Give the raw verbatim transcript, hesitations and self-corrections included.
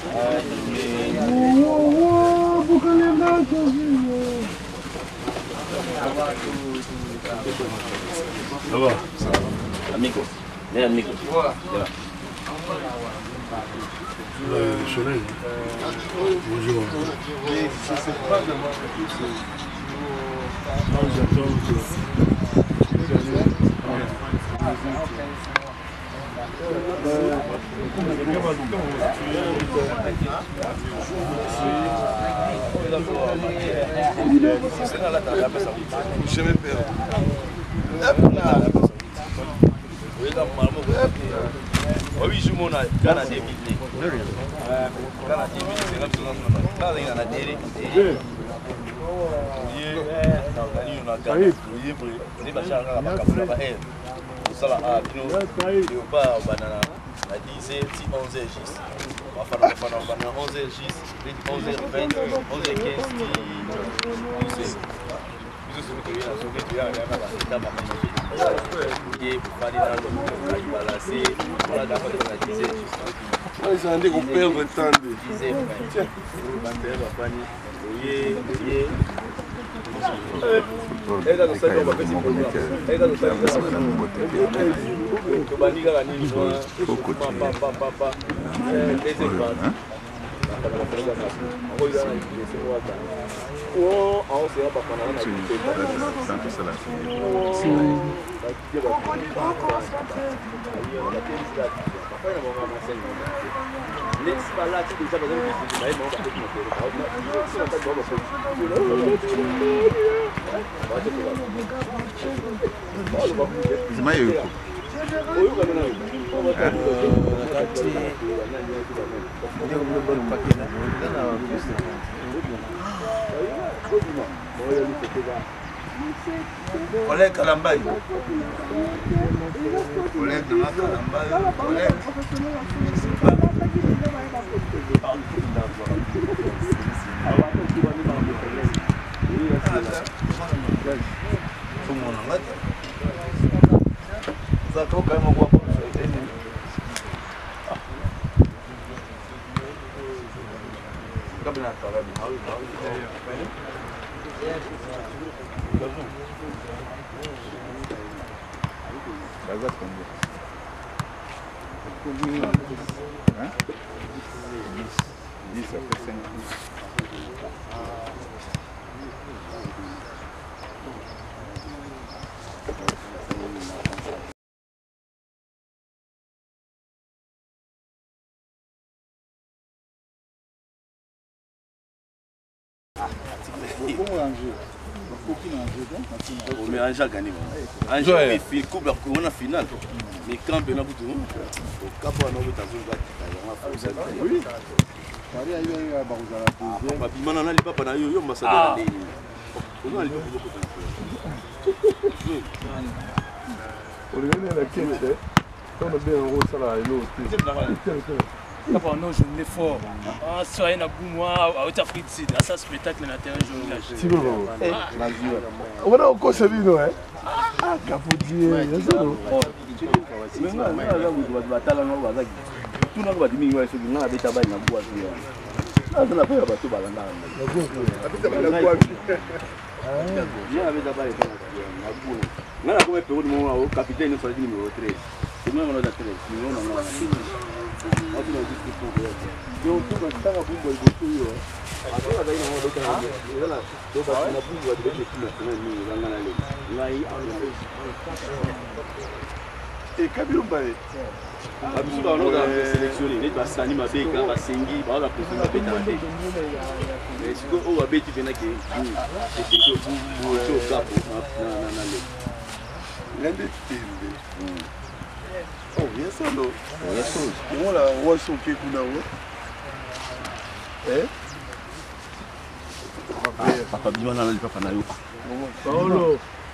Ça va? Amigo. É amigo. Le soleil. Bonjour. Je me perds. Oui, je m'en ai. Ghana deux mille. Ghana deux mille, c'est comme ça. Là, il y en a des. Ils ont dit qu'on perd le temps de... Olé Kalambay. Olé Kalambay. Olé. Mais Anja a gagné. Anja a fait coupe la finale. Mais quand on a vu tout, au cap on a vu dans une boîte. Oui. Maintenant on a les papas na yo yo ambassadeur. On a les on est la quête. On a bien un rôle ça là et l'autre. Non, je me fort. Ah, soyez na boumwa, à haute Afrique Sud. À ça spectacle na terrain jaune. Si bon. On va encore se vivre hein. Ah, capotier, c'est ça. Mais non, mais là vous doit battre là non va ça. Tout n'a pas diminué sur le na beta ba na bois. Ah, ça n'a pas ba to balanda. Habita ba na bois. Ah, bien avec d'abord na bois. Là comme période moment au capitaine il fallait numéro treize. C'est moi on a treize. Non non non. Donc, tout le temps, on peut le faire. Agora daí não vou tocar. Ela tô batendo na bunda de vez aqui na frente, lá na lei. Lá aí, e cabelo vai. A pessoa não dá selecionar, nem para sair uma beca, para sentir, para a pessoa não betar bem. Mas se o abete vem aqui, é que eu vou o capo na na na lei. Grande tempo. Oh, yes or no? Yes or no. Olha, o osso que kuna o. Eh? Papa Bimana na papa na yo. Paulo.